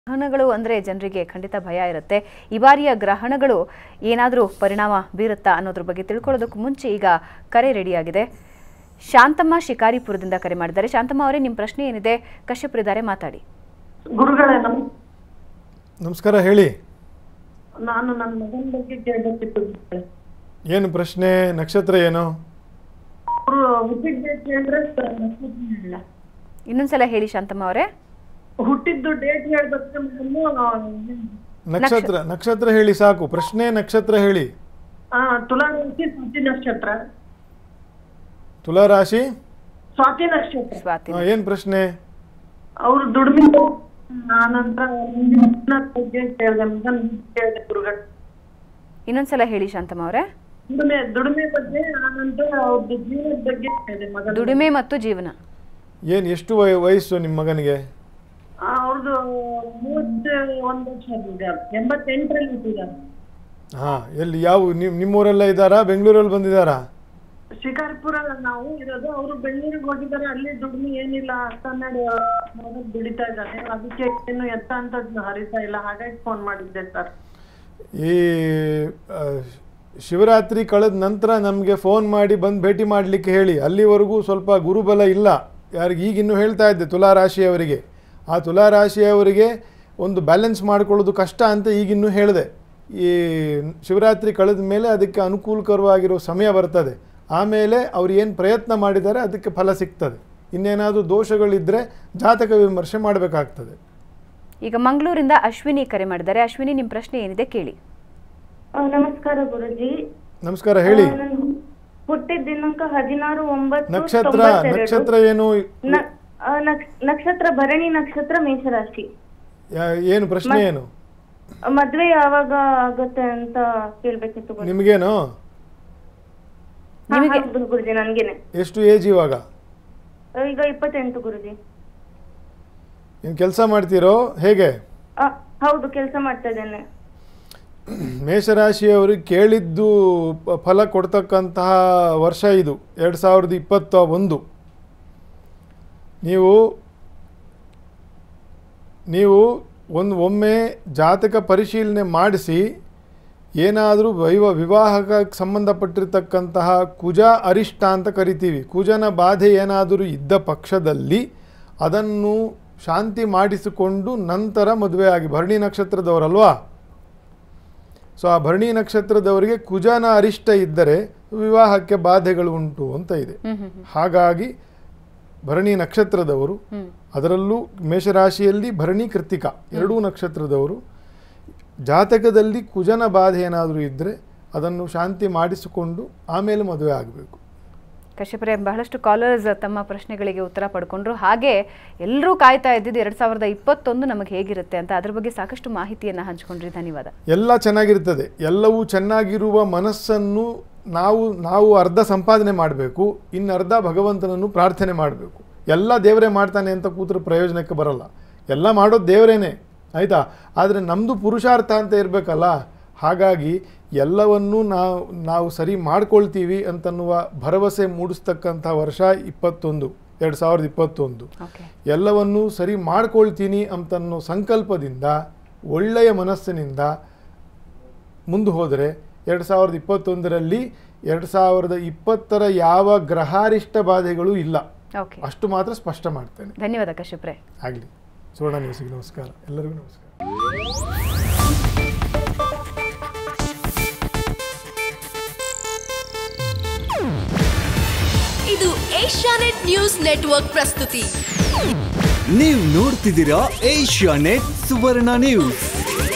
ಗ್ರಹಣಗಳು ಅಂದರೆ ಜನರಿಗೆ ಖಂಡಿತ ಭಯ ಇರುತ್ತೆ. ಈ ಬಾರಿಯ ಗ್ರಹಣಗಳು ಏನಾದರೂ ಪರಿಣಾಮ ಬೀರುತ್ತಾ ಅನ್ನೋದ್ರ ಬಗ್ಗೆ ತಿಳ್ಕೊಳ್ಳೋದಕ್ಕೂ ಮುಂಚೆ ಈಗ ಕರೆ ರೆಡಿಯಾಗಿದೆ. ಶಾಂತಮ್ಮ ಶಿಕಾರಿಪುರದಿಂದ ಕರೆ ಮಾಡಿದ್ದಾರೆ. ಶಾಂತಮ್ಮ ಅವರೇ, ನಿಮ್ಮ ಪ್ರಶ್ನೆ ಏನಿದೆ? ಕಶ್ಯಪ್ರಿದ್ದಾರೆ, ಮಾತಾಡಿ. ಗುರುಗಳೇ ನಮಸ್ಕಾರ, ಹೇಳಿ. ನಾನು ನನ್ನ ಮಗನ ಬಗ್ಗೆ ಕೇಳಬೇಕಿತ್ತು. ಏನು ಪ್ರಶ್ನೆ? ನಕ್ಷತ್ರ ಏನು? ಅವರು ಹುಟ್ಟಿದ ಡೇಟ್ ಹೇಳಿದ್ರೆ ಇಲ್ಲ. ಇನ್ನೊಂದ್ಸಲ ಹೇಳಿ ಶಾಂತಮ್ಮ ಅವರೇ. ಹುಟ್ಟಿದ್ದು ಡೇಟ್ ಹೇಳ್ಬೇಕು. ನಕ್ಷತ್ರ ಹೇಳಿ ಸಾಕು. ಪ್ರಶ್ನೆ ನಕ್ಷತ್ರ ಹೇಳಿ. ತುಲಾ ರಾಶಿ ಸ್ವಾತಿ ನಕ್ಷತ್ರ. ತುಲಾ ರಾಶಿ ಸ್ವಾತಿ ನಕ್ಷತ್ರ. ಏನ್ ಪ್ರಶ್ನೆ? ಅವ್ರು ದುಡಿಮೆ ಆನಂತರ ಬಗ್ಗೆ ಕೇಳಿದೆ ಗುರುಗಳು. ಇನ್ನೊಂದ್ಸಲ ಹೇಳಿ ಶಾಂತಮ್ಮ ಅವರೇ. ದುಡಿಮೆ ಬಗ್ಗೆ ಆನಂತರ ಅವ್ರದ್ದು ಜೀವನದ ಬಗ್ಗೆ ಕೇಳಿದೆ. ಮಗ ದುಡಿಮೆ ಮತ್ತು ಜೀವನ. ಏನ್ ಎಷ್ಟು ವಯಸ್ಸು ನಿಮ್ಮ ಮಗನಿಗೆ? ಅವ್ರದ್ದು 31 ವರ್ಷ ಇದ್ದಾರೆ. 88ರಲ್ಲಿ ಇದ್ದಾರೆ. ಹಾ, ಎಲ್ಲಿ ಯಾವ ನಿಮ್ಮೂರೆಲ್ಲ ಇದ್ದಾರಾ? ಬೆಂಗಳೂರಲ್ಲಿ ಬಂದಿದ್ದಾರಾ? ಶಿಕಾರಿಪುರ ನಾವು ಇರೋದು. ಅವರು ಬೆಂಗಳೂರಿಗೆ ಹೋಗಿದ್ದಾರೆ. ಅಲ್ಲಿ ದುಡಿಮೆ ಏನಿಲ್ಲ, ಕನ್ನಡ ದುಡಿತಾ ಇದ್ದಾರೆ. ಅದಕ್ಕೆ ಏನು ಎತ್ತ ಅಂತ ಹರಿತಾ ಇಲ್ಲ. ಹಾಗಾಗಿ ಫೋನ್ ಮಾಡಿದ್ದೆ ಸರ್. ಈ ಶಿವರಾತ್ರಿ ಕಳೆದ ನಂತರ ನಮಗೆ ಫೋನ್ ಮಾಡಿ ಬಂದು ಭೇಟಿ ಮಾಡಲಿಕ್ಕೆ ಹೇಳಿ. ಅಲ್ಲಿವರೆಗೂ ಸ್ವಲ್ಪ ಗುರುಬಲ ಇಲ್ಲ. ಯಾರಿಗೆ ಈಗಿನ್ನೂ ಹೇಳ್ತಾ ಇದ್ದೆ, ತುಲಾರಾಶಿಯವರಿಗೆ. ಆ ತುಲಾರಾಶಿಯವರಿಗೆ ಒಂದು ಬ್ಯಾಲೆನ್ಸ್ ಮಾಡ್ಕೊಳ್ಳೋದು ಕಷ್ಟ ಅಂತ ಈಗಿನ್ನೂ ಹೇಳಿದೆ. ಈ ಶಿವರಾತ್ರಿ ಕಳೆದ ಮೇಲೆ ಅದಕ್ಕೆ ಅನುಕೂಲಕರವಾಗಿರೋ ಸಮಯ ಬರ್ತದೆ. ಆಮೇಲೆ ಅವ್ರು ಏನು ಪ್ರಯತ್ನ ಮಾಡಿದ್ದಾರೆ ಅದಕ್ಕೆ ಫಲ ಸಿಗ್ತದೆ. ಇನ್ನೇನಾದರೂ ದೋಷಗಳಿದ್ದರೆ ಜಾತಕ ವಿಮರ್ಶೆ ಮಾಡಬೇಕಾಗ್ತದೆ. ಈಗ ಮಂಗಳೂರಿಂದ ಅಶ್ವಿನಿ ಕರೆ ಮಾಡಿದ್ದಾರೆ. ಅಶ್ವಿನಿ, ನಿಮ್ಮ ಪ್ರಶ್ನೆ ಏನಿದೆ ಕೇಳಿ. ನಮಸ್ಕಾರ ಗುರುಜಿ. ನಮಸ್ಕಾರ, ಹೇಳಿ. ಹುಟ್ಟಿದ ದಿನಾಂಕ 16/9. ನಕ್ಷತ್ರ ಏನು? ನಕ್ಷತ್ರ ಭರಣಿ ನಕ್ಷತ್ರ, ಮೇಷರಾಶಿ. ಏನು ಪ್ರಶ್ನೆ ಏನು? ಮದ್ವೆ ಯಾವಾಗ ಆಗುತ್ತೆ ಅಂತ ಕೇಳ್ಬೇಕಿತ್ತು. ನಿಮಗೇನು? ಗುರುಜಿ ನನ್ಗೇನೆ. ಎಷ್ಟು ಏಜ್ ಇವಾಗ? ಈಗ 28 ಗುರುಜಿ. ಏನು ಕೆಲಸ ಮಾಡ್ತೀರೋ ಹೇಗೆ? ಹೌದು, ಕೆಲಸ ಮಾಡ್ತಾ ಇದ್ದೇನೆ. ಮೇಷರಾಶಿಯವರು ಕೇಳಿದ್ದು ಫಲ ಕೊಡ್ತಕ್ಕಂತಹ ವರ್ಷ ಇದು 2021. ನೀವು ಒಮ್ಮೆ ಜಾತಕ ಪರಿಶೀಲನೆ ಮಾಡಿಸಿ ಏನಾದರೂ ವಿವಾಹಕ್ಕೆ ಸಂಬಂಧಪಟ್ಟಿರ್ತಕ್ಕಂತಹ ಕುಜ ಅರಿಷ್ಟ ಅಂತ ಕರಿತೀವಿ. ಕುಜನ ಬಾಧೆ ಏನಾದರೂ ಇದ್ದ ಪಕ್ಷದಲ್ಲಿ ಅದನ್ನು ಶಾಂತಿ ಮಾಡಿಸಿಕೊಂಡು ನಂತರ ಮದುವೆ ಆಗಿ. ಭರಣಿ ನಕ್ಷತ್ರದವರಲ್ವಾ? ಸೊ ಆ ಭರಣಿ ನಕ್ಷತ್ರದವರಿಗೆ ಕುಜನ ಅರಿಷ್ಟ ಇದ್ದರೆ ವಿವಾಹಕ್ಕೆ ಬಾಧೆಗಳು ಉಂಟು ಅಂತ ಇದೆ. ಹಾಗಾಗಿ ಭರಣಿ ನಕ್ಷತ್ರದವರು, ಅದರಲ್ಲೂ ಮೇಷರಾಶಿಯಲ್ಲಿ ಭರಣಿ ಕೃತ್ತಿಕ ಎರಡೂ ನಕ್ಷತ್ರದವರು ಜಾತಕದಲ್ಲಿ ಕುಜನ ಬಾಧೆ ಏನಾದರೂ ಇದ್ದರೆ ಅದನ್ನು ಶಾಂತಿ ಮಾಡಿಸಿಕೊಂಡು ಆಮೇಲೆ ಮದುವೆ ಆಗಬೇಕು. ಕಶ್ಯಪ್ರೆ, ಬಹಳಷ್ಟು ಕಾಲರ್ಸ್ ತಮ್ಮ ಪ್ರಶ್ನೆಗಳಿಗೆ ಉತ್ತರ ಪಡ್ಕೊಂಡ್ರು. ಹಾಗೆ ಎಲ್ಲರೂ ಕಾಯ್ತಾ ಇದ್ದಿದ್ದು 2021 ನಮಗೆ ಹೇಗಿರುತ್ತೆ ಅಂತ. ಅದ್ರ ಬಗ್ಗೆ ಸಾಕಷ್ಟು ಮಾಹಿತಿಯನ್ನು ಹಂಚ್ಕೊಂಡ್ರಿ. ಧನ್ಯವಾದ. ಎಲ್ಲ ಚೆನ್ನಾಗಿರ್ತದೆ. ಎಲ್ಲವೂ ಚೆನ್ನಾಗಿರುವ ಮನಸ್ಸನ್ನು ನಾವು ಅರ್ಧ ಸಂಪಾದನೆ ಮಾಡಬೇಕು, ಇನ್ನರ್ಧ ಭಗವಂತನನ್ನು ಪ್ರಾರ್ಥನೆ ಮಾಡಬೇಕು. ಎಲ್ಲ ದೇವರೇ ಮಾಡ್ತಾನೆ ಅಂತ ಕೂತ್ರೆ ಪ್ರಯೋಜನಕ್ಕೆ ಬರಲ್ಲ. ಎಲ್ಲ ಮಾಡೋದು ದೇವರೇನೆ, ಆಯಿತಾ? ಆದರೆ ನಮ್ಮದು ಪುರುಷಾರ್ಥ ಅಂತ ಇರಬೇಕಲ್ಲ. ಹಾಗಾಗಿ ಎಲ್ಲವನ್ನೂ ನಾವು ಸರಿ ಮಾಡ್ಕೊಳ್ತೀವಿ ಅಂತನ್ನುವ ಭರವಸೆ ಮೂಡಿಸ್ತಕ್ಕಂಥ ವರ್ಷ 2021. ಎಲ್ಲವನ್ನೂ ಸರಿ ಮಾಡ್ಕೊಳ್ತೀನಿ ಅಂತನ್ನೋ ಸಂಕಲ್ಪದಿಂದ, ಒಳ್ಳೆಯ ಮನಸ್ಸಿನಿಂದ ಮುಂದೆ ಹೋದರೆ 2021ರಲ್ಲಿ 2020ರ ಯಾವ ಗ್ರಹಾರಿಷ್ಟ ಬಾಧೆಗಳು ಇಲ್ಲ. ಅಷ್ಟು ಮಾತ್ರ ಸ್ಪಷ್ಟ ಮಾಡ್ತೇನೆ. ಧನ್ಯವಾದ ಕಶ್ಯಪ್ರೆ. ಆಗಲಿ. ಸುವರ್ಣ ನ್ಯೂಸ್ಗೆ ನಮಸ್ಕಾರ. ಎಲ್ಲರಿಗೂ ನಮಸ್ಕಾರ. ಇದು ಏಷ್ಯಾನೆಟ್ ನ್ಯೂಸ್ ನೆಟ್ವರ್ಕ್ ಪ್ರಸ್ತುತಿ. ನೀವು ನೋಡ್ತಿದ್ದೀರಾ ಏಷ್ಯಾನೆಟ್ ಸುವರ್ಣ ನ್ಯೂಸ್.